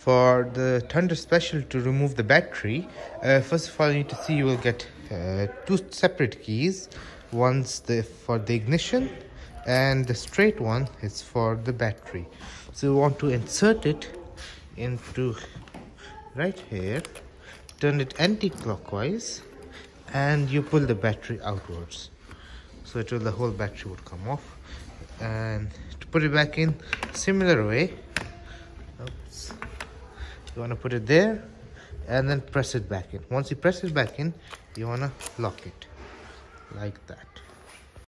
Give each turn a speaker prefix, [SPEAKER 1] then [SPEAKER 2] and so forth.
[SPEAKER 1] For the Thunder Special, to remove the battery, first of all you need to see you will get two separate keys. One's for the ignition and the straight one is for the battery. So you want to insert it into right here, turn it anti-clockwise, and you pull the battery outwards. So the whole battery would come off. And to put it back in, similar way. Oops. You want to put it there and then press it back in. Once you press it back in, you want to lock it like that.